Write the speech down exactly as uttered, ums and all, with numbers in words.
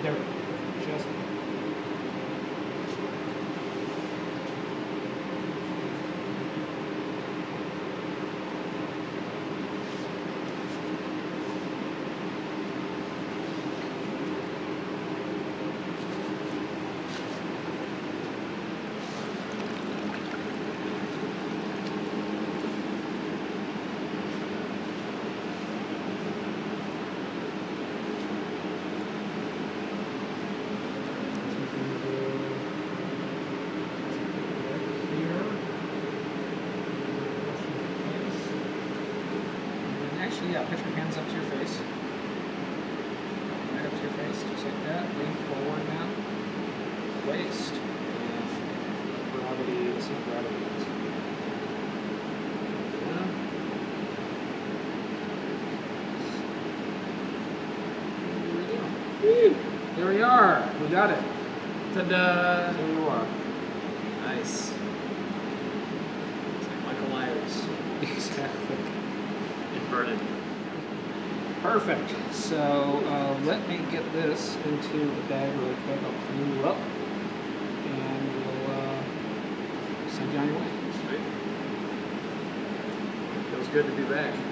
There we go. Just. Actually, yeah, put your hands up to your face. Right up to your face, just like that. Lean forward now. Waist. And gravity, let's see what gravity is. Yeah. There we are. We got it. Ta-da! There you are. Nice. It's like Michael Myers. Exactly. Inverted. Perfect. So uh, let me get this into the bag really quick. I'll clean you up, and we'll uh, send you on your way. Sweet. Feels good to be back.